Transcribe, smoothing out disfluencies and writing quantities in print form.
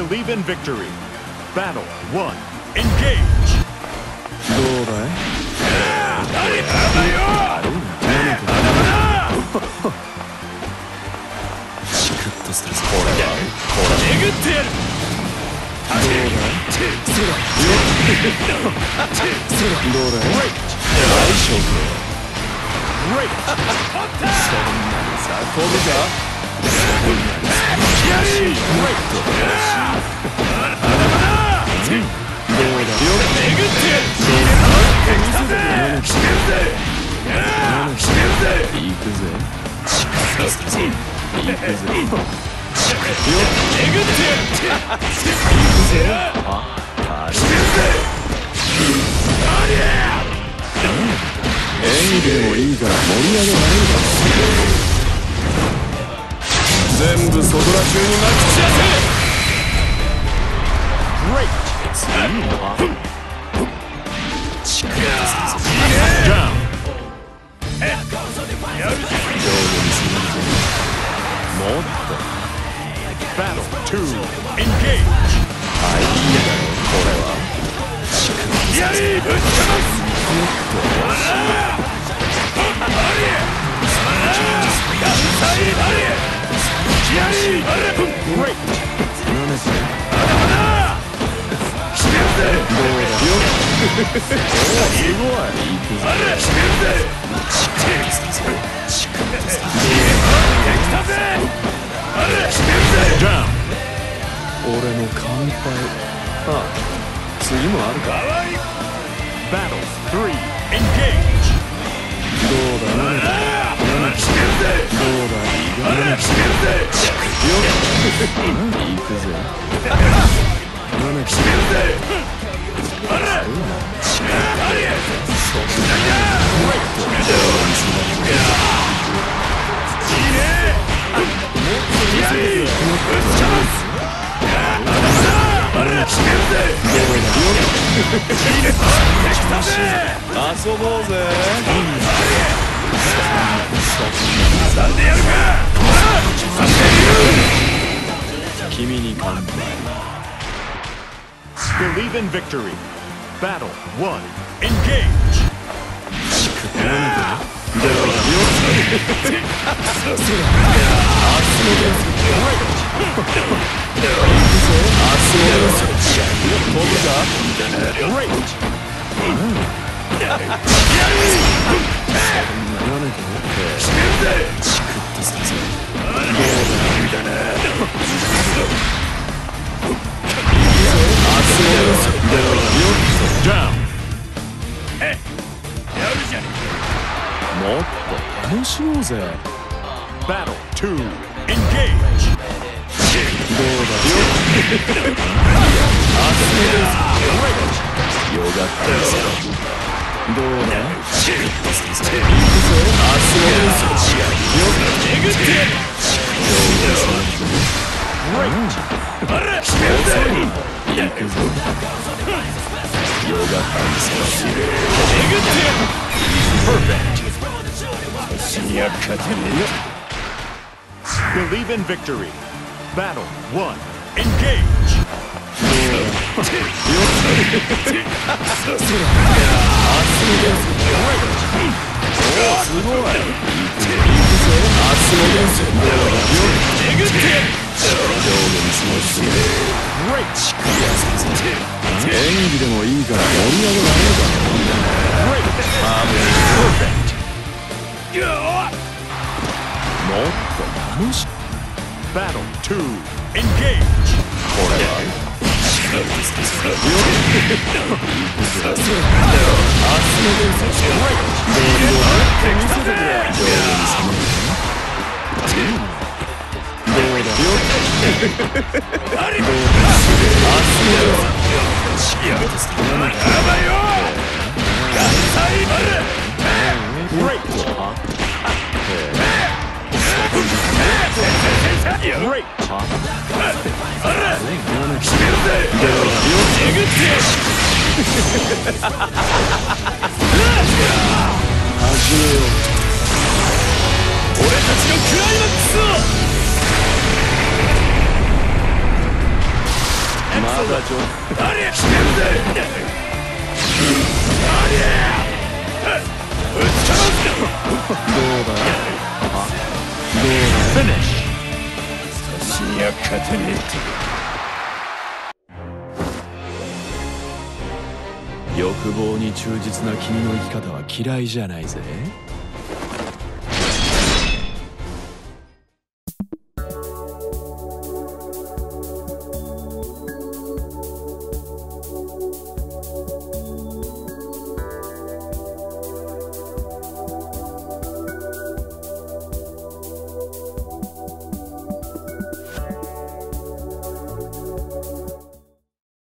Believe in victory. Battle 1. Engage. どうだい？チクッとするぞ。これだ。巡ってやる。どうだい？どうだい？大勝負。そんなにさ、飛ぶか？そんなにさ、どうだよ。巡ってやる。行くぜ。チクッとするぞ。行くぜ。演技でもいいから盛り上げられるか。全部そこら中にまき散らせ。次はチクッとするぞ。もっと Battle 2 Engage はいいいだろうこれはチクッとさせるもっと俺の乾杯。ああ、次もあるか。 Battle 3 Engage どうだどうだ行くぜ。遊ぼうぜ。君に乾杯。 Believe in victory. Battle 1 Engage もっと楽しもうぜ。 Battle 2 Engage どうだよ。よかったですよ。どうだ。 Believe in victory. Battle 1 Engage 演技でもいいから盛り上げられるか。もっと楽しく。 Battle 2 Engage これは Great! 俺たちのクライマックスを。 状況。 ありゃ来てるぜ。ありゃぶつかどうだ。あ、どうだ。 Finish. る。差しには勝てねえって。 欲望に忠実な君の生き方は嫌いじゃないぜ。